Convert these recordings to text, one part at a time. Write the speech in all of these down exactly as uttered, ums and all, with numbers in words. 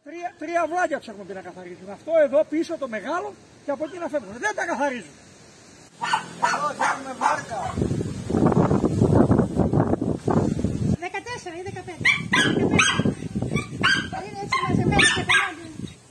Τρία, τρία βλάκια τους έχουμε πει να καθαρίζουν. Αυτό εδώ πίσω το μεγάλο και από εκεί να φεύγουν. Δεν τα καθαρίζουν. Εδώ θέλουμε βάρκα. δεκατέσσερα ή δεκαπέντε. Είναι έτσι μαζεμένα και πελάτη.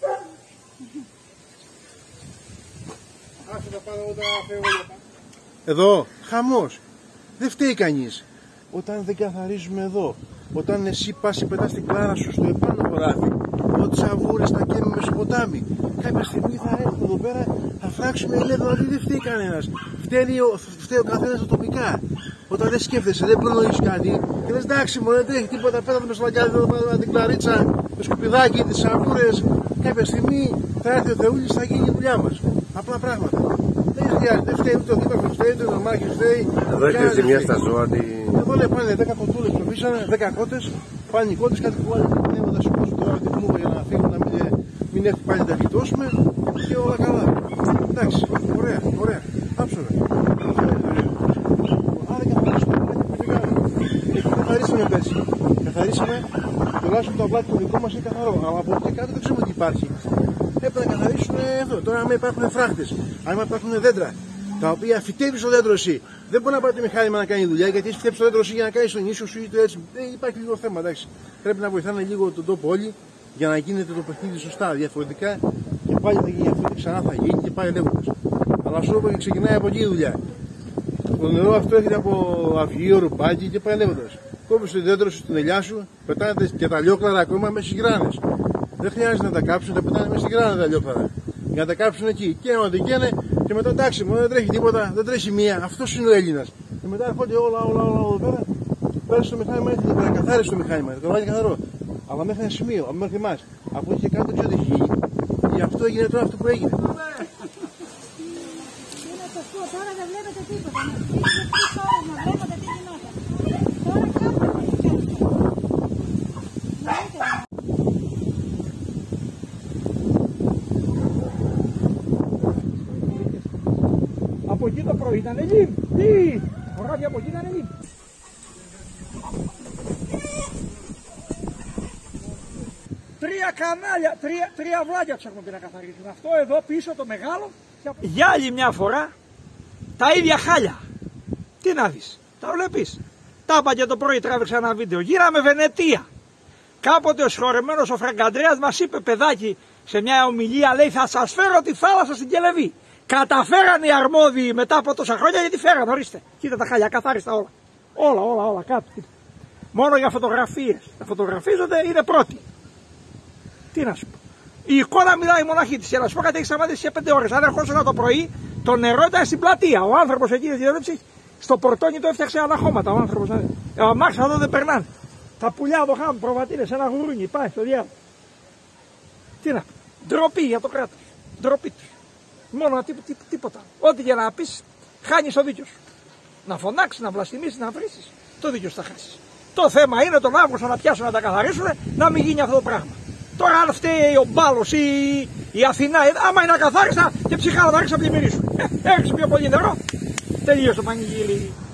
Άσε τα πάνω όταν φεύγω για πάνω. Εδώ, χαμός. Δεν φταίει κανείς. Όταν δεν καθαρίζουμε εδώ, όταν εσύ πας και πετάς την κλάρα σου στο επάνω χωράφι, ότι σαβούρες τα καίμε στο ποτάμι, κάποια στιγμή θα έρθουν εδώ πέρα, θα φράξουμε ελεύθερα, δηλαδή δεν φταίει κανένας. Φταίει ο, φταίει ο καθένας τα τοπικά. Όταν δεν σκέφτεσαι, δεν προνοείς κάτι, και λες εντάξει, μου δεν τρέχει τίποτα, πέταμε στο λακιάδι, εδώ την κλαρίτσα, το σκουπιδάκι, τις σαβούρες. Κάποια στιγμή θα έρθει ο Θεούλης, θα γίνει η δουλειά μας. Απλά πράγματα. Δεν χρειάζεται, δεν φταίει ούτε ο δίπλα, φταίει ούτε ο μάχης, φταίει. Εδώ έχετε ζημιά στα ζώα. Εδώ λέει πάνε δέκα κοτούλες που πήσανε, δέκα κότες, πάνε οι κότες, κάτι που βάλει την πνεύματα σου πόσο τώρα την πνούβα για να φύγουν, να μην, μην έχουν πάλι να τα γλιτώσουμε και όλα καλά. Εντάξει, ωραία, ωραία, άψονα. Άρα καθαρίσουμε κάτι που φύγαμε. Εκεί καθαρίσαμε πέρσι. Καθαρίσαμε, τουλάχιστον το αυλάκι το δικό μας είναι καθαρό, αλλά από εκεί κάτω δεν ξέρουμε τι υπάρχει. Έπρεπε να καθαρίσουν εδώ. Τώρα, άμα υπάρχουν φράχτες, άμα υπάρχουν δέντρα, τα οποία φυτεύει στο δέντρο εσύ, δεν μπορεί να πάρει το μηχάνημα να κάνει δουλειά, γιατί έχει φυτέψει το δέντρο εσύ για να κάνει τον ίσο σου ή το έτσι. Δεν υπάρχει λίγο θέμα, εντάξει. Πρέπει να βοηθάνε λίγο τον τόπο όλοι για να γίνεται το παιχνίδι σωστά. Διαφορετικά και πάλι θα γίνει αυτό και ξανά θα γίνει και πάει λέγοντας. Αλλά σου είπα και ξεκινάει από εκεί η δουλειά. Το νερό αυτό έρχεται από αυγείο, ρουπάκι και πάει λέγοντας. Κόβει το δέντρο σου, την ελιά σου, πετάνε και τα λιόκλαρα ακόμα μέσα στις γράνες. Δεν χρειάζεται να τα κάψουν, τα πετάνε μέσα στη γράνα τα λιόκλαρα. Για να τα κάψουν εκεί. Και να την καίνε και μετά εντάξει, μόνο δεν τρέχει τίποτα, δεν τρέχει μία. Αυτός είναι ο Έλληνας. Και μετά έρχονται όλα, όλα, όλα εδώ πέρα. Πέρασε το μηχάνημα, έρχεται εδώ πέρα, καθάρισε το μηχάνημα. Το βάλει καθαρό. Αλλά μέχρι ένα σημείο, μέχρι εμάς. Από εκεί και κάτω δεν ξέρω τι έχει γίνει. Γι' αυτό έγινε τώρα αυτό που έγινε. Είναι το σκο, τώρα δεν βλέπετε τίποτα. Είναι τρεις ώρες να βλέπετε τι γινόταν. Τώρα κάπου Από εκεί το πρωί ήταν λίμ. Τι! Χωράφια από εκεί ήταν λίμ. Τρία κανάλια, τρία, τρία βλάκια τους έχουμε πει να καθαρίζουν. Αυτό εδώ πίσω το μεγάλο. Για άλλη μια φορά τα ίδια χάλια. Τι να δεις, τα βλέπεις. Τα είπα και το πρωί, τράβηξα ένα βίντεο. Γύραμε Βενετία. Κάποτε ο συγχωρεμένος ο Φραγκαντρέας μας είπε, παιδάκι, σε μια ομιλία, λέει, θα σας φέρω τη θάλασσα στην Κελεβή. Καταφέρανε οι αρμόδιοι μετά από τόσα χρόνια, γιατί φέρανε, ορίστε. Κοίτα τα χάλια, καθάριστα όλα. Όλα, όλα, όλα κάτω. Κοίτα. Μόνο για φωτογραφίες. Τα φωτογραφίζονται, είναι πρώτοι. Τι να σου πω. Η εικόνα μιλάει μοναχή της. Και να σου πω κάτι, έχει σταματήσει σε πέντε ώρες. Αν ερχόσουν το πρωί, το νερό ήταν στην πλατεία. Ο άνθρωπος εκεί στο πορτόνι το έφτιαξε αναχώματα. Ο άνθρωπος. Ο αμάξα εδώ δεν περνάνε. Τα πουλιά εδώ χάμουν προβατήρες, ένα γουρούνι, πάει στο διάλογο. Τι να πω. Ντροπή για το κράτος. Ντροπή τους. Μόνο τί, τί, τίποτα. Ό,τι για να πεις, χάνεις το δίκιο σου. Να φωνάξεις, να βλαστημίσεις, να βρίσεις, το δίκιο σου θα χάσεις. Το θέμα είναι τον Αύγουστο να πιάσουν να τα καθαρίσουν, να μην γίνει αυτό το πράγμα. Τώρα αν φταίει ο Μπάλος ή η Αθηνά, άμα είναι ακαθάριστα και ψυχάρα θα άρχισε να πλημμυρίσουν. Ε, έριξε πιο πολύ νερό, τελείωσε το πανηγύρι.